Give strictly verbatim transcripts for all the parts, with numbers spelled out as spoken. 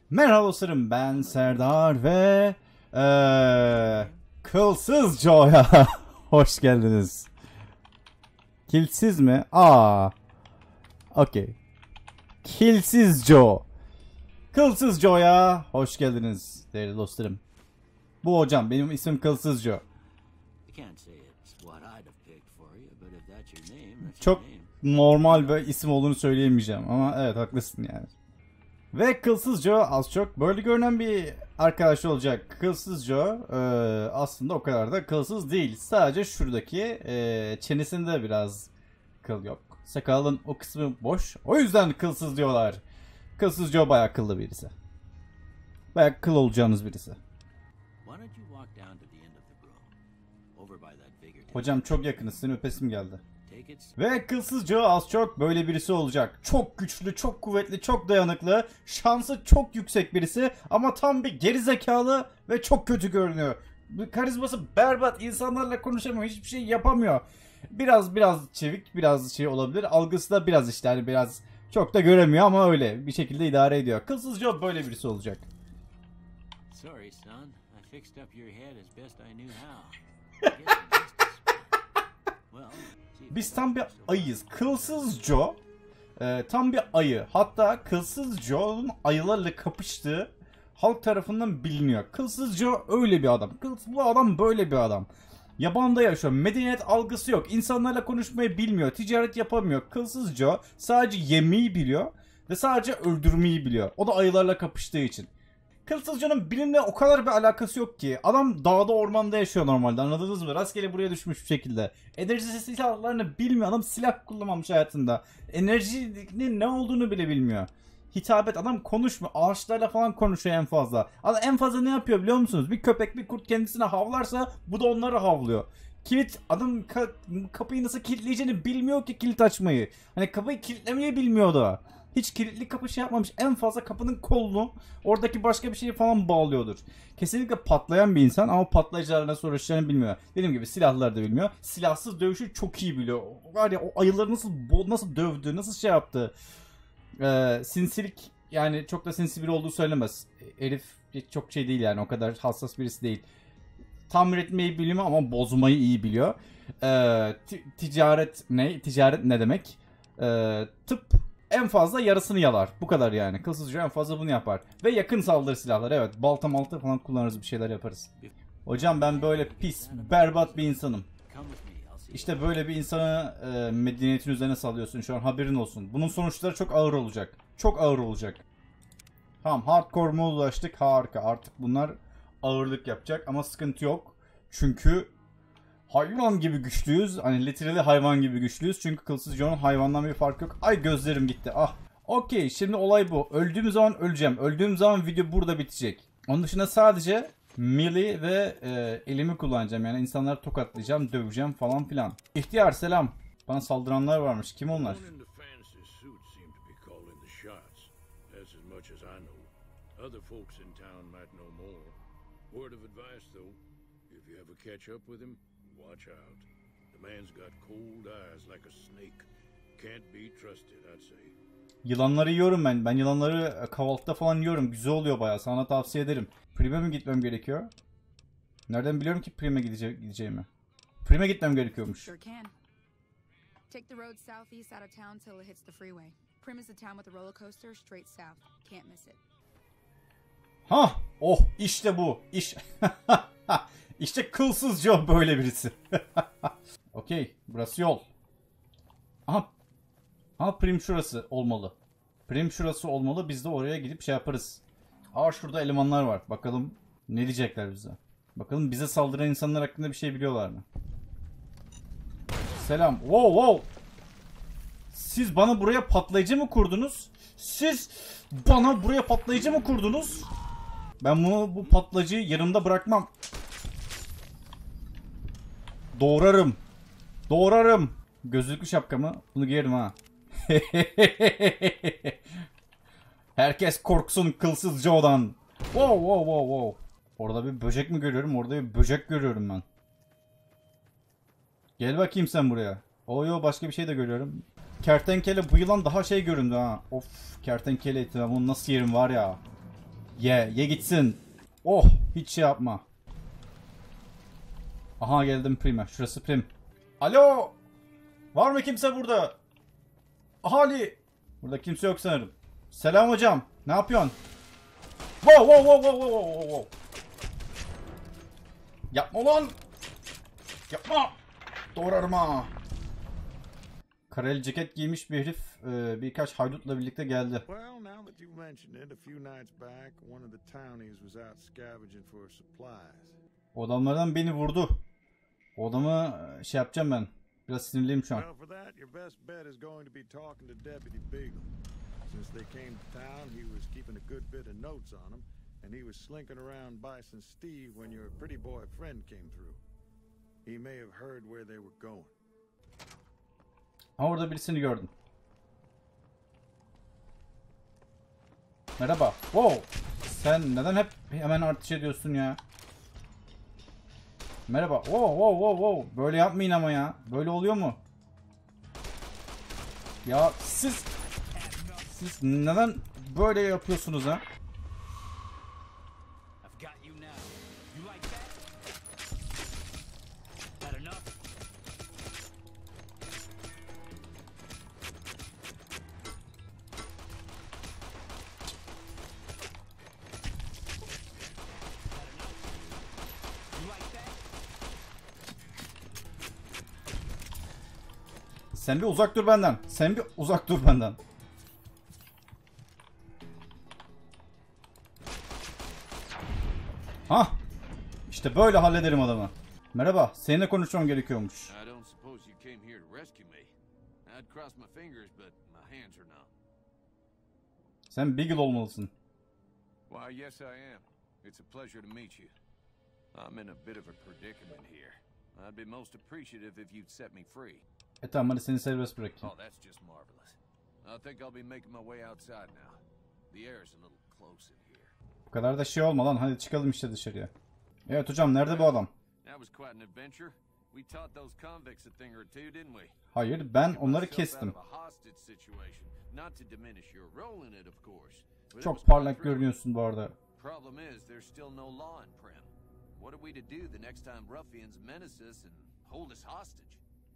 Merhaba dostlarım, ben Serdar ve ee, Kılsız Joe'ya hoş geldiniz. Kilsiz mi? Aa, okey. Kilsiz Joe. Kılsız Joe'ya hoş geldiniz değerli dostlarım. Bu hocam, benim ismim Kılsız Joe. Çok normal bir isim olduğunu söyleyemeyeceğim ama evet, haklısın yani. Ve Kılsız Joe az çok böyle görünen bir arkadaş olacak. Kılsız Joe e, aslında o kadar da kılsız değil. Sadece şuradaki e, çenesinde biraz kıl yok. Sakalın o kısmı boş. O yüzden kılsız diyorlar. Kılsız Joe bayağı kıllı birisi. Bayağı kıl olacağınız birisi. Hocam çok yakınız. Seni öpesim geldi. Ve Kılsız Joe az çok böyle birisi olacak. Çok güçlü, çok kuvvetli, çok dayanıklı. Şansı çok yüksek birisi. Ama tam bir gerizekalı ve çok kötü görünüyor. Karizması berbat. İnsanlarla konuşamıyor. Hiçbir şey yapamıyor. Biraz biraz çevik, biraz şey olabilir. Algısı da biraz işte hani biraz çok da göremiyor ama öyle bir şekilde idare ediyor. Kılsız Joe böyle birisi olacak. Sorry son. I fixed up your head as best I knew how. Biz tam bir ayıyız. Kılsız Joe e, tam bir ayı. Hatta Kılsız Joe'nun ayılarla kapıştığı halk tarafından biliniyor. Kılsız Joe öyle bir adam. Kılsız, bu adam böyle bir adam. Yabanda yaşıyor. Medeniyet algısı yok. İnsanlarla konuşmayı bilmiyor. Ticaret yapamıyor. Kılsız Joe sadece yemeği biliyor ve sadece öldürmeyi biliyor. O da ayılarla kapıştığı için. Kılsız Joe'nun bilimle o kadar bir alakası yok ki. Adam dağda ormanda yaşıyor normalde, anladınız mı? Rastgele buraya düşmüş bir şekilde. Enerji silahlarını bilmiyor. Adam silah kullanmamış hayatında. Enerjinin ne olduğunu bile bilmiyor. Hitabet, adam konuşmuyor. Ağaçlarla falan konuşuyor en fazla. Adam en fazla ne yapıyor biliyor musunuz? Bir köpek bir kurt kendisine havlarsa bu da onları havlıyor. Kilit, adam ka- kapıyı nasıl kilitleyeceğini bilmiyor ki, kilit açmayı. Hani kapıyı kilitlemeyi bilmiyor da. Hiç kilitli kapı şey yapmamış. En fazla kapının kolunu oradaki başka bir şeyi falan bağlıyordur. Kesinlikle patlayan bir insan ama patlayıcılarla nasıl uğraşacağını bilmiyor. Dediğim gibi silahları da bilmiyor. Silahsız dövüşü çok iyi biliyor. Var ya, o ayıları nasıl nasıl dövdü, nasıl şey yaptı. Ee, sinsilik, yani çok da sinsi biri olduğu söylemez. Herif çok şey değil yani, o kadar hassas birisi değil. Tamir etmeyi biliyor ama bozmayı iyi biliyor. Ee, ticaret ne? Ticaret ne demek? Ee, tıp en fazla yarısını yalar. Bu kadar yani. Kılsız Joe en fazla bunu yapar. Ve yakın saldırı silahları, evet. Balta malta falan kullanırız, bir şeyler yaparız. Hocam ben böyle pis, berbat bir insanım. İşte böyle bir insanı e, medeniyetin üzerine salıyorsun şu an, haberin olsun. Bunun sonuçları çok ağır olacak. Çok ağır olacak. Tamam, hardcore moda ulaştık, harika. Artık bunlar ağırlık yapacak ama sıkıntı yok. Çünkü hayvan gibi güçlüyüz. Hani literally hayvan gibi güçlüyüz. Çünkü Kılsız Joe'nun hayvandan bir farkı yok. Ay gözlerim gitti. Ah. Okey, şimdi olay bu. Öldüğüm zaman öleceğim. Öldüğüm zaman video burada bitecek. Onun dışında sadece melee ve e, elimi kullanacağım. Yani insanları tokatlayacağım, döveceğim falan filan. İhtiyar selam. Bana saldıranlar varmış. Kim onlar? Watch out. The man's got cold eyes like a snake. Can't be trusted, I'd say. Yılanları yiyorum ben. Ben yılanları kahvaltıda falan yiyorum. Güzel oluyor bayağı. Sana tavsiye ederim. Prime mi gitmem gerekiyor? Nereden biliyorum ki Prime gidece gideceğimi? Prime gitmem gerekiyormuş. Sure can. Take the road southeast out of town till it hits the freeway. Prim is the town with the roller coaster straight south. Can't miss it. Ha, oh işte bu. İş. İşte Kılsız Joe böyle birisi. Okey, burası yol. Aha. Aha, Prim şurası olmalı. Prim şurası olmalı. Biz de oraya gidip şey yaparız. Aa, şurada elemanlar var. Bakalım ne diyecekler bize. Bakalım bize saldıran insanlar hakkında bir şey biliyorlar mı? Selam. Wow wow. Siz bana buraya patlayıcı mı kurdunuz? Siz bana buraya patlayıcı mı kurdunuz? Ben bunu, bu patlayıcıyı yanımda bırakmam. Doğrarım. Doğrarım. Gözlüklü şapkamı. Bunu giyerim ha. Herkes korksun Kılsız Joe'dan. Wow wow wow wow. Orada bir böcek mi görüyorum? Orada bir böcek görüyorum ben. Gel bakayım sen buraya. O yo, başka bir şey de görüyorum. Kertenkele, bu yılan daha şey göründü ha. Of, kertenkele eti, ben bunu nasıl yerim var ya. Ye, ye gitsin. Oh, hiç şey yapma. Aha geldim Prim'e. Şurası Prim. Alo! Var mı kimse burada? Ahali! Burada kimse yok sanırım. Selam hocam. Ne yapıyorsun? Wow wow wow wow wow wow. Yapma lan! Yapma! Doğrarım ha! Kareli ceket giymiş bir herif e, birkaç haydutla birlikte geldi. Well, now that you mention it, a few nights back, one of the townies was out scavenging for supplies. O adamlardan beni vurdu. O adamı e, şey yapacağım ben. Biraz sinirliyim şu an. Well, for that, your best bet is going to be talking to Deputy Beagle. Since they came to town, he was keeping a good bit of notes on him, and he was slinking around Bison Steve when your pretty boy friend came through. He may have heard where they were going. Ha, orada birisini gördüm. Merhaba. Wow. Sen neden hep hemen artış ediyorsun ya? Merhaba. Wow wow wow wow. Böyle yapmayın ama ya. Böyle oluyor mu? Ya siz siz neden böyle yapıyorsunuz ha? Sen bir uzak dur benden. Sen bir uzak dur benden. Hah. İşte böyle hallederim adamı. Merhaba. Seninle konuşmam gerekiyormuş. Sen Beagle olmalısın. Why, yes, I am. It's a pleasure to meet you. I'm in a bit of a predicament here. I'd be most appreciative if you'd set me free. E tamam, hadi seni serbest bırakayım. Oh, that's just marvelous. I think I'll be making my way outside now. The air is a little close in here. Bu kadar da şey olma lan. Hadi çıkalım işte dışarıya. Evet hocam, nerede bu adam? That was quite an adventure. We taught those convicts a thing or two, didn't we? Hayır, ben onları kestim. Çok parlak görünüyorsun bu arada. Problem is there's still no law in Prim. What are we to do the next time ruffians menace us and hold us hostage?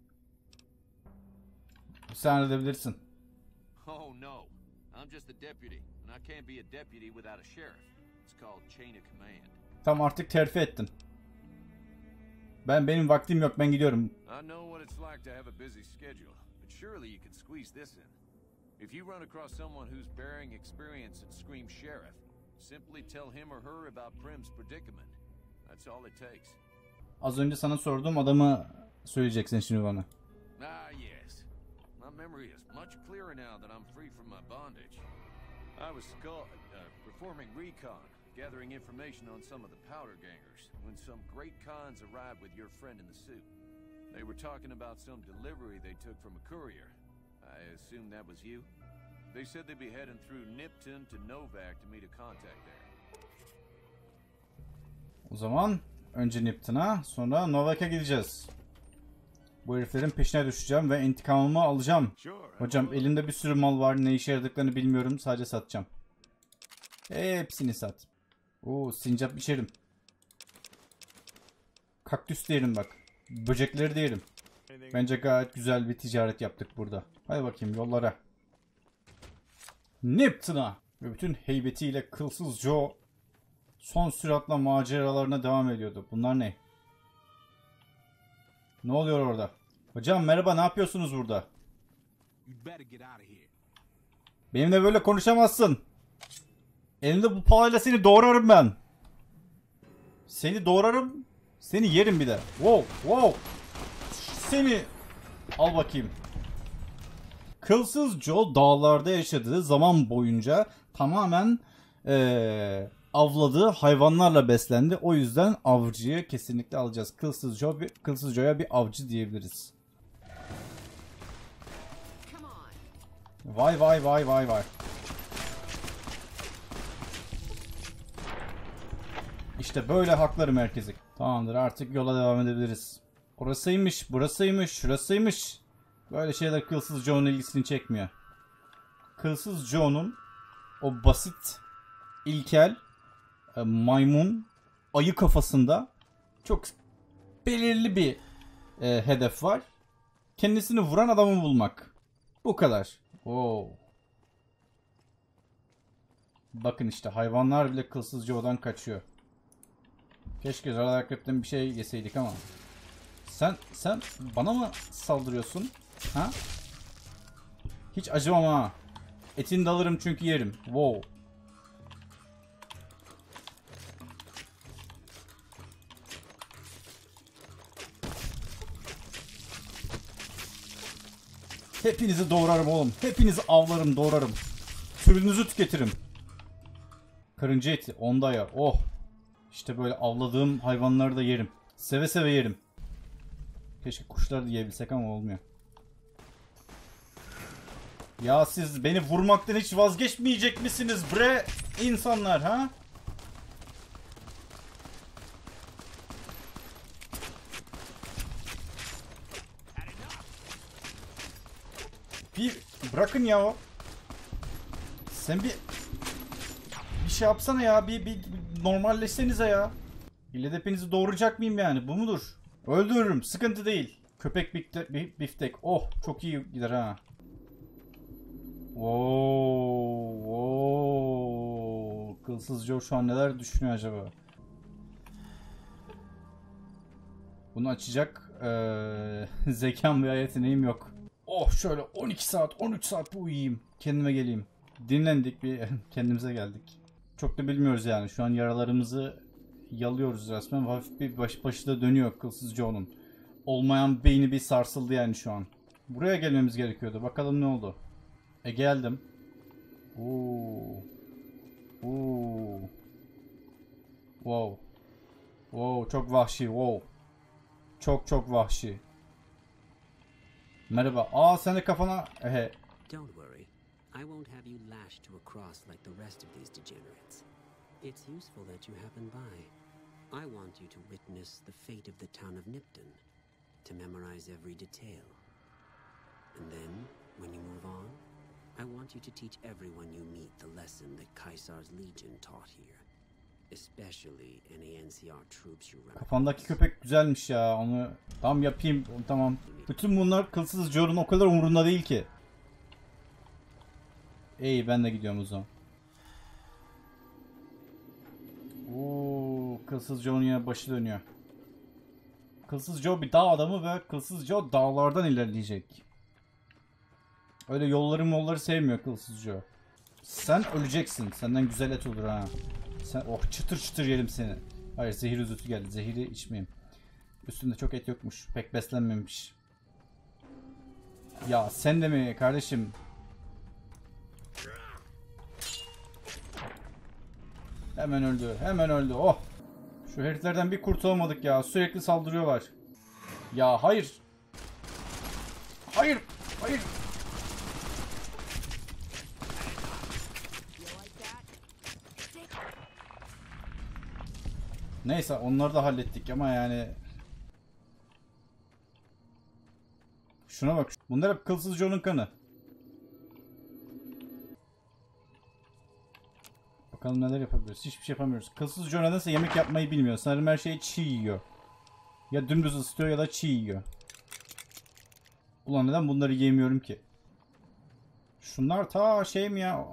Sen edebilirsin. Oh no. I'm just a deputy and I can't be a deputy without a sheriff. It's called chain of command. Tam artık terfi ettin. Ben benim vaktim yok, ben gidiyorum. I know what it's like to have a busy schedule, but surely you can squeeze this in. If you run across someone who's bearing experience at Scream Sheriff, simply tell him or her about Prim's predicament. That's all it takes. Az önce sana sorduğum adamı söyleyeceksin şimdi bana. Ah yes. My memory is much clearer now that I'm free from my bondage. I was uh, performing recon, gathering information on some of the powder gangers, when some great cons arrived with your friend in the suit. They were talking about some delivery they took from a courier. I assume that was you? They said they'd be heading through Nipton to Novak to meet a contact there. O zaman önce Nipton'a, sonra Novak'a gideceğiz. Bu heriflerin peşine düşeceğim ve intikamımı alacağım. Hocam elimde bir sürü mal var, ne işe yaradıklarını bilmiyorum, sadece satacağım. Hepsini sat. Oo, sincap içerim. Kaktüs diyelim bak. Böcekleri diyelim. Bence gayet güzel bir ticaret yaptık burada. Hadi bakayım yollara. Nipton'a ve bütün heybetiyle Kılsız Joe son süratla maceralarına devam ediyordu. Bunlar ne? Ne oluyor orada? Hocam merhaba, ne yapıyorsunuz burada? Benimle böyle konuşamazsın. Elimde bu palayla seni doğrarım ben. Seni doğrarım. Seni yerim bir de. Wow, wow. Seni al bakayım. Kılsız Joe dağlarda yaşadığı zaman boyunca tamamen ee, avladığı hayvanlarla beslendi. O yüzden avcıyı kesinlikle alacağız. Kılsız Joe, bir, Kılsız Joe'ya bir avcı diyebiliriz. Vay vay vay vay vay. İşte böyle hakları merkezi. Tamamdır, artık yola devam edebiliriz. Orasıymış, burasıymış, şurasıymış. Böyle şeyler Kılsız Joe'nun ilgisini çekmiyor. Kılsız Joe'nun o basit, ilkel e, maymun ayı kafasında çok belirli bir e, hedef var. Kendisini vuran adamı bulmak. Bu kadar. Oo. Bakın işte hayvanlar bile kılsızca odan kaçıyor. Keşke zarar hakikaten bir şey yeseydik ama. Sen sen bana mı saldırıyorsun? Ha? Hiç acımam ha. Etini de alırım çünkü yerim. Wow. Hepinizi doğrarım oğlum. Hepinizi avlarım, doğrarım. Sürünüzü tüketirim. Karınca eti, onda ya. Oh. İşte böyle avladığım hayvanları da yerim. Seve seve yerim. Keşke kuşları da yiyebilsek ama olmuyor. Ya siz beni vurmaktan hiç vazgeçmeyecek misiniz bre insanlar ha? Bir bırakın ya o. Sen bir bir şey yapsana ya. Bir, bir, bir normalleşsenize ya. İlle de hepinizi doğuracak mıyım yani? Bu mudur? Öldürürüm. Sıkıntı değil. Köpek biftek. biftek. Oh çok iyi gider ha. Oo, oo. Kılsız Joe şu an neler düşünüyor acaba? Bunu açacak ee, zekam veya yeteneğim yok. Oh şöyle on iki saat on üç saat bu uyuyayım. Kendime geleyim. Dinlendik bir kendimize geldik. Çok da bilmiyoruz yani. Şu an yaralarımızı yalıyoruz resmen. Hafif bir baş, başı da dönüyor Kılsız Joe'nun. Olmayan beyni bir sarsıldı yani şu an. Buraya gelmemiz gerekiyordu. Bakalım ne oldu. E geldim. Oo. Oo. Wow. Wow çok vahşi. Wow. Çok çok vahşi. Merhaba. Aa sen de kafana... Ehe. Don't worry. I won't have you lashed to a cross like the rest of these degenerates. It's useful that you happen by. I want you to witness the fate of the town of Nipton, to memorize every detail. And then, when you move on, I want you to teach everyone you meet the lesson that Caesar's Legion taught here. Especially any N C R troops you run. Kafandaki köpek güzelmiş ya. Onu tam yapayım. Tamam. Bütün bunlar Kılsız Joe'nun o kadar umurunda değil ki. İyi ben de gidiyorum o zaman. Ooo, Kılsız Joe'nun yine başı dönüyor. Kılsız Joe bir dağ adamı ve Kılsız Joe dağlardan ilerleyecek. Öyle yolları molları sevmiyor Kılsız Joe. Sen öleceksin. Senden güzel et olur ha. Sen oh çıtır çıtır yerim seni. Hayır zehir üzüntü geldi. Zehiri içmeyeyim. Üstünde çok et yokmuş. Pek beslenmemiş. Ya sen de mi kardeşim? Hemen öldü. Hemen öldü. Oh. Şu heriflerden bir kurtulamadık ya. Sürekli saldırıyorlar. Ya hayır. Hayır. Hayır. Neyse onları da hallettik ama yani. Şuna bak. Bunlar hep Kılsız Joe'nun kanı. Bakalım neler yapabiliriz. Hiçbir şey yapamıyoruz. Kılsız Joe nedense yemek yapmayı bilmiyor. Sanırım her şeyi çiğ yiyor. Ya dümdüz ısıtıyor ya da çiğ yiyor. Ulan neden bunları yemiyorum ki? Şunlar ta şey mi ya?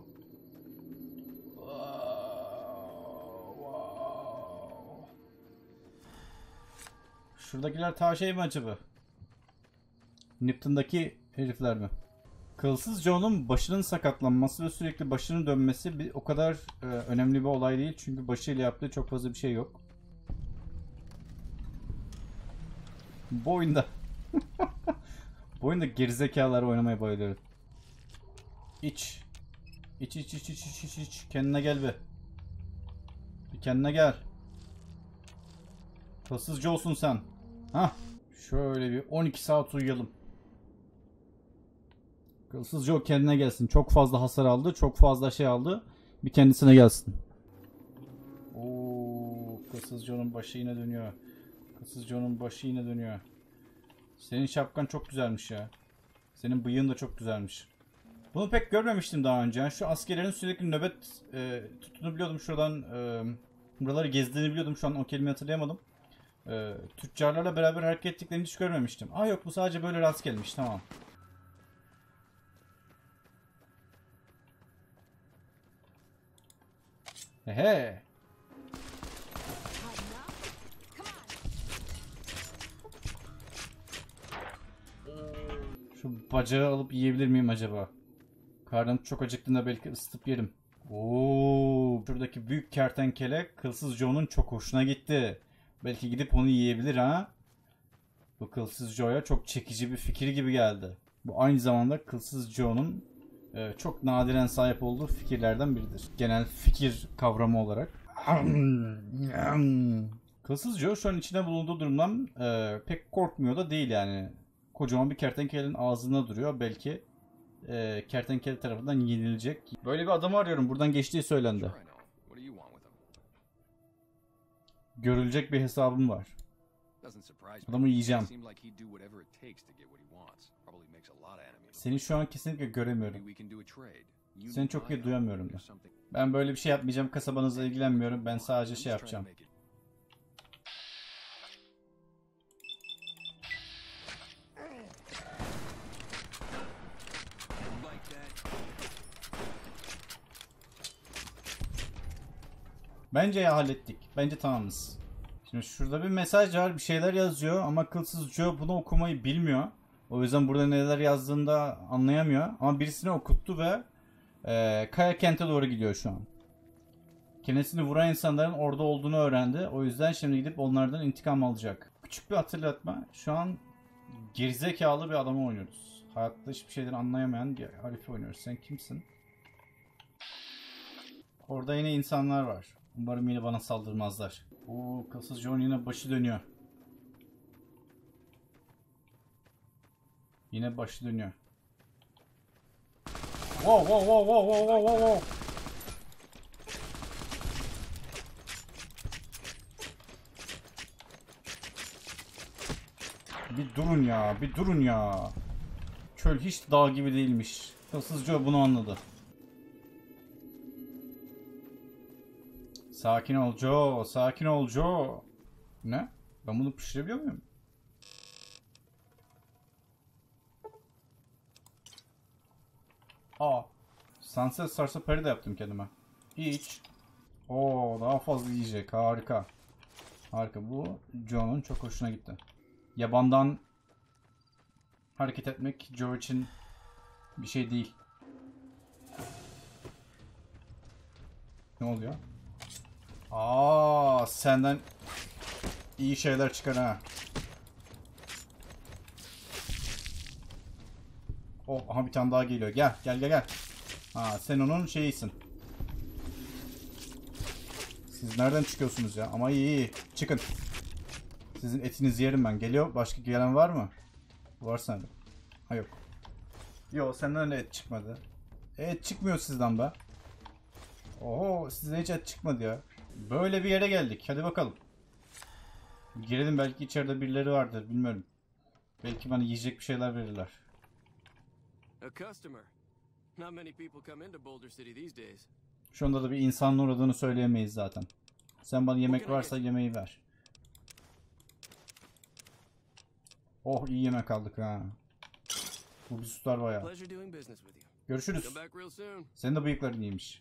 Şuradakiler ta şey mi acaba? Nipton'daki herifler mi? Kılsız Joe'nun başının sakatlanması ve sürekli başının dönmesi bir, o kadar e, önemli bir olay değil. Çünkü başıyla yaptığı çok fazla bir şey yok. Bu oyunda bu oyunda gerizekalılar oynamaya bayılıyorum. İç. İç iç iç iç iç iç iç. Kendine gel be. Bir kendine gel. Kılsız Joe'sun sen. Hah. Şöyle bir on iki saat uyuyalım. Kılsız Joe kendine gelsin. Çok fazla hasar aldı. Çok fazla şey aldı. Bir kendisine gelsin. Oo, Kılsız Joe'nun başı yine dönüyor. Kılsız Joe'nun başı yine dönüyor. Senin şapkan çok güzelmiş ya. Senin bıyığın da çok güzelmiş. Bunu pek görmemiştim daha önce. Yani şu askerlerin sürekli nöbet e, tuttuğunu biliyordum. Şuradan e, Buraları gezdiğini biliyordum. Şu an o kelimeyi hatırlayamadım. Ee, tüccarlarla beraber hareket ettiklerini hiç görmemiştim. Aa yok, bu sadece böyle rast gelmiş. Tamam. Ehe. Şu bacağı alıp yiyebilir miyim acaba? Karnım çok acıktığında belki ısıtıp yerim. Oo, şuradaki büyük kertenkele Kılsız Joe'nun çok hoşuna gitti. Belki gidip onu yiyebilir ha? Bu Kılsız Joe'ya çok çekici bir fikir gibi geldi. Bu aynı zamanda Kılsız Joe'nun e, çok nadiren sahip olduğu fikirlerden biridir. Genel fikir kavramı olarak. Kılsız Joe şu an içinde bulunduğu durumdan e, pek korkmuyor da değil yani. Kocaman bir kertenkelenin ağzında duruyor. Belki e, kertenkele tarafından yenilecek. Böyle bir adamı arıyorum. Buradan geçtiği söylendi. Görülecek bir hesabım var. Adamı yiyeceğim. Seni şu an kesinlikle göremiyorum. Seni çok iyi duyamıyorum da. Ben böyle bir şey yapmayacağım. Kasabanızla ilgilenmiyorum. Ben sadece şey yapacağım. Bence ya hallettik. Bence tamamız. Şimdi şurada bir mesaj var. Bir şeyler yazıyor ama Kılsız Joe bunu okumayı bilmiyor. O yüzden burada neler yazdığını da anlayamıyor. Ama birisine okuttu ve e, Kaya Kent'e doğru gidiyor şu an. Kendisini vuran insanların orada olduğunu öğrendi. O yüzden şimdi gidip onlardan intikam alacak. Küçük bir hatırlatma. Şu an gerizekalı bir adamı oynuyoruz. Hayatta hiçbir şeyden anlayamayan bir harifi oynuyoruz. Sen kimsin? Orada yine insanlar var. Umarım yine bana saldırmazlar. Oo, Kılsız Joe'nun yine başı dönüyor. Yine başı dönüyor. Wow wow wow wow wow wow wow. Bir durun ya, bir durun ya. Çöl hiç dağ gibi değilmiş. Kılsız Joe bunu anladı. Sakin ol Joe, sakin ol Joe. Ne? Ben bunu pişirebiliyor muyum? Aa. Sunset Sarsapari de yaptım kendime. İç. Oo, daha fazla yiyecek. Harika. Harika. Bu Joe'nun çok hoşuna gitti. Yabandan hareket etmek Joe için bir şey değil. Ne oluyor? Aa, senden iyi şeyler çıkar ha. Oh, aha bir tane daha geliyor. Gel, gel, gel, gel. Ha, sen onun şeyisin. Siz nereden çıkıyorsunuz ya? Ama iyi, iyi. Çıkın. Sizin etinizi yerim ben. Geliyor. Başka gelen var mı? Var sende. Ha yok. Yok, senden de et çıkmadı. Et çıkmıyor sizden be. Oho, size hiç et çıkmadı ya. Böyle bir yere geldik. Hadi bakalım. Girelim, belki içeride birileri vardır. Bilmiyorum. Belki bana yiyecek bir şeyler verirler. Şu anda da bir insanın uğradığını söyleyemeyiz zaten. Sen bana yemek varsa yemeği ver. Oh, iyi yemek aldık ha. Bu bir tutar bayağı. Görüşürüz. Senin de bıyıkların iyiymiş.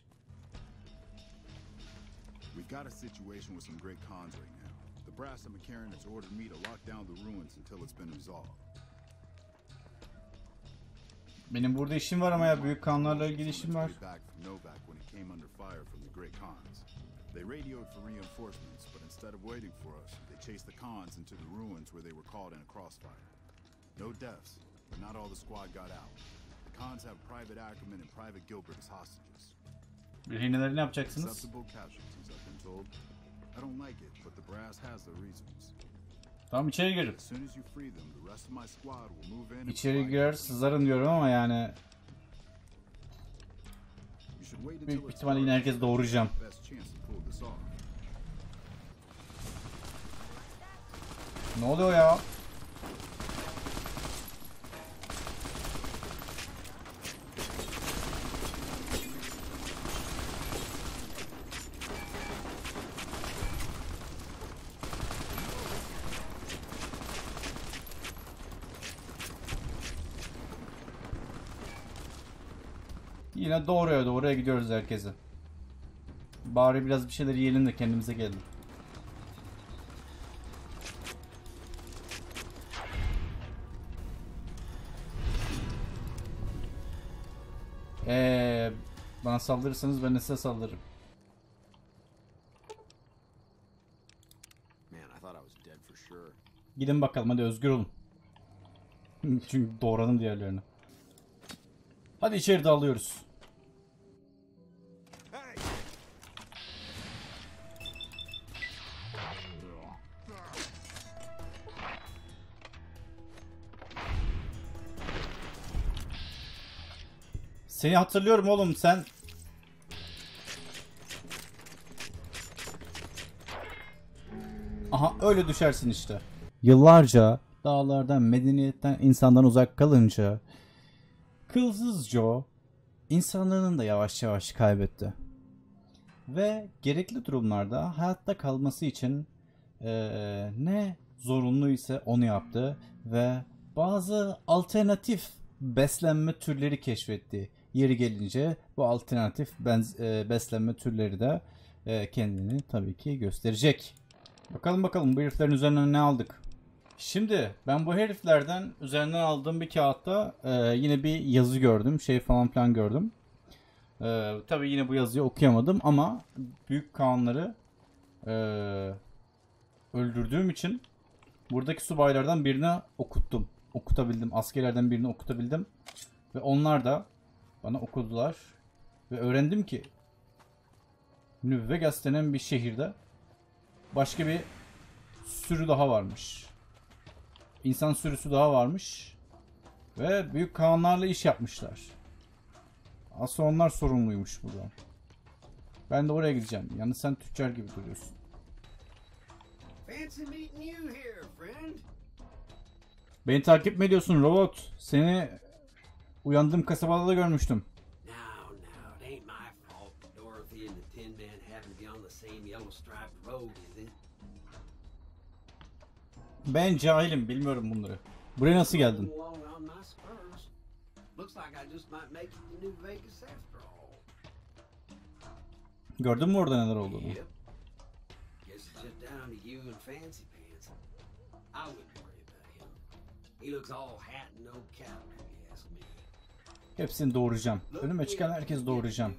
We've got a situation with some great cons right now. The brass of McCarran has ordered me to lock down the ruins until it's been resolved. Benim burada işim var ama ya, büyük kanlarla ilgili işim var. They radioed for reinforcements, but instead of waiting for us, they chased the cons into the ruins where they were caught in a crossfire. No deaths, but not all the squad got out. The cons have Private Ackerman and Private Gilbert as hostages. Rehineleri ne yapacaksınız? Acceptable casualties, I've been told. I don't like it, but the brass has their reasons. Tamam, içeri girin. As soon as you free them, the rest of my squad will move in. İçeri girer sızarım diyorum ama yani büyük bir ihtimalle yine herkes doğuracağım. Ne oluyor ya? Yine doğruya doğruya gidiyoruz herkese. Bari biraz bir şeyler yiyelim de kendimize gelelim. Eee bana saldırırsanız ben de size saldırırım. Gidin bakalım hadi, özgür olun. Çünkü doğradım diğerlerini. Hadi içeri dalıyoruz. Seni hatırlıyorum oğlum, sen. Aha öyle düşersin işte. Yıllarca dağlardan, medeniyetten, insandan uzak kalınca Kılsız Joe insanlığını da yavaş yavaş kaybetti. Ve gerekli durumlarda hayatta kalması için ee, ne zorunlu ise onu yaptı ve bazı alternatif beslenme türleri keşfetti. Yeri gelince bu alternatif benz, e, beslenme türleri de e, kendini tabii ki gösterecek. Bakalım bakalım bu heriflerin üzerinden ne aldık. Şimdi ben bu heriflerden üzerinden aldığım bir kağıtta e, yine bir yazı gördüm. Şey falan filan gördüm. E, tabii yine bu yazıyı okuyamadım ama büyük Kaanları e, öldürdüğüm için buradaki subaylardan birine okuttum. Okutabildim. Askerlerden birini okutabildim. Ve onlar da bana okudular. Ve öğrendim ki New Vegas denen bir şehirde başka bir sürü daha varmış. İnsan sürüsü daha varmış. Ve büyük Kaanlarla iş yapmışlar. Aslında onlar sorumluymuş buradan. Ben de oraya gideceğim. Yalnız sen tüccar gibi duruyorsun. Beni takip mi ediyorsun robot? Seni uyandığım kasabada da görmüştüm. Ben cahilim, bilmiyorum bunları. Buraya nasıl geldin? Gördün mü orada neler olduğunu? Hepsini doğuracağım. Önüme çıkan herkes doğuracağım.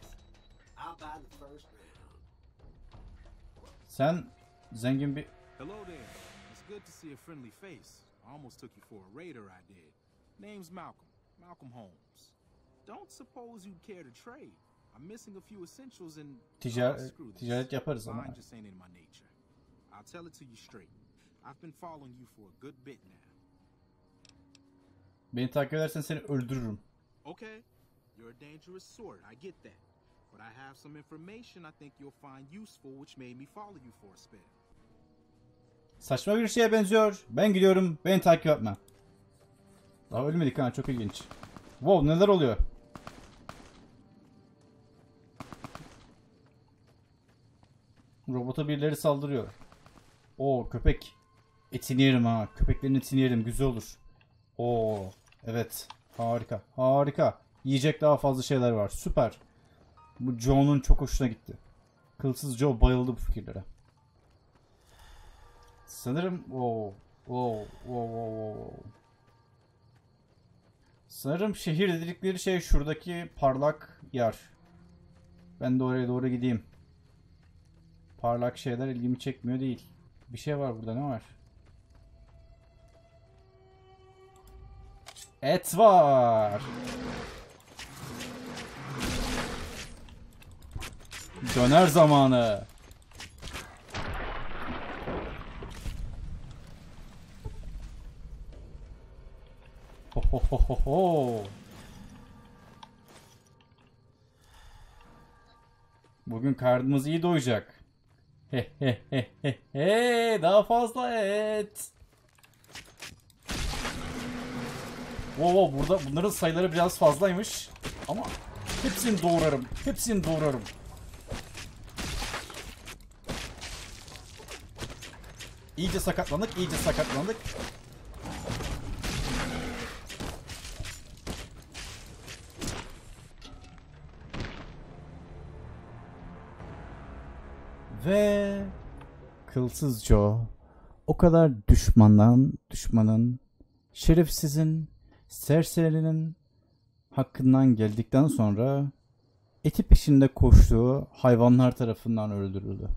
Sen zengin bir... Hello there. It's good to see a friendly face. I almost took you for a raider, I did. Name's Malcolm. Malcolm Holmes. Don't suppose you'd care to trade. I'm missing a few essentials and... Ticaret, ticaret yaparız ama. Mine just ain't in my nature. I'll tell it to you straight. I've been following you for a good bit now. Beni takip edersen seni öldürürüm. Okay. You're a dangerous sort. I get that. But I have some information I think you'll find useful which made me follow you for a spell. Saçma bir şeye benziyor. Ben gidiyorum. Beni takip etme. Daha ölmedik ha. Çok ilginç. Wow, neler oluyor? Robota birileri saldırıyor. Oo, köpek. Etini yerim ha. Köpeklerin etini yerim. Güzel olur. Oo, evet. Harika. Harika. Yiyecek daha fazla şeyler var. Süper. Bu Joe'nun çok hoşuna gitti. Kılsız Joe bayıldı bu fikirlere. Sanırım o o o o Sanırım şehir dedikleri şey şuradaki parlak yer. Ben de oraya doğru gideyim. Parlak şeyler ilgimi çekmiyor değil. Bir şey var burada, ne var? Et var. Döner zamanı. Ho ho ho ho ho. Bugün karnımız iyi doyacak. He he he he he. Daha fazla et. Wow, wow, burada bunların sayıları biraz fazlaymış. Ama hepsini doğrarım. Hepsini doğrarım. İyice sakatlandık, iyice sakatlandık. Ve Kılsız Joe o kadar düşmandan, düşmanın, şerefsizin, serserinin hakkından geldikten sonra eti peşinde koştuğu hayvanlar tarafından öldürüldü.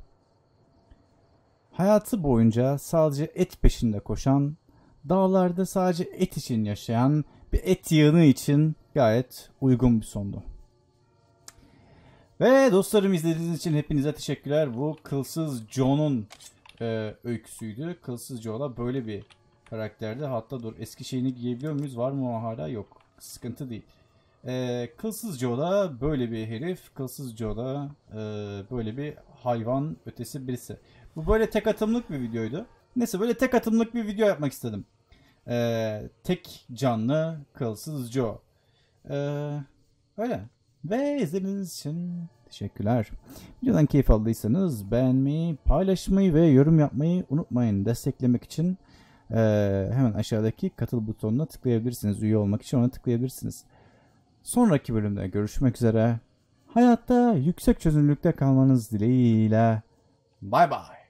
Hayatı boyunca sadece et peşinde koşan, dağlarda sadece et için yaşayan bir et yığını için gayet uygun bir sondu. Ve dostlarım, izlediğiniz için hepinize teşekkürler. Bu Kılsız Joe'nun e, öyküsüydü. Kılsız Joe'la böyle bir karakterdi. Hatta dur, eski şeyini giyebiliyor muyuz? Var mı o hala? Yok. Sıkıntı değil. E, Kılsız Joe'da böyle bir herif. Kılsız Joe'da e, böyle bir hayvan ötesi birisi. Bu böyle tek atımlık bir videoydu. Neyse, böyle tek atımlık bir video yapmak istedim. E, tek canlı Kılsız Joe. E, öyle. Ve izlediğiniz için teşekkürler. Videodan keyif aldıysanız beğenmeyi, paylaşmayı ve yorum yapmayı unutmayın. Desteklemek için e, hemen aşağıdaki katıl butonuna tıklayabilirsiniz. Üye olmak için ona tıklayabilirsiniz. Sonraki bölümde görüşmek üzere. Hayatta yüksek çözünürlükte kalmanız dileğiyle. Bye bye.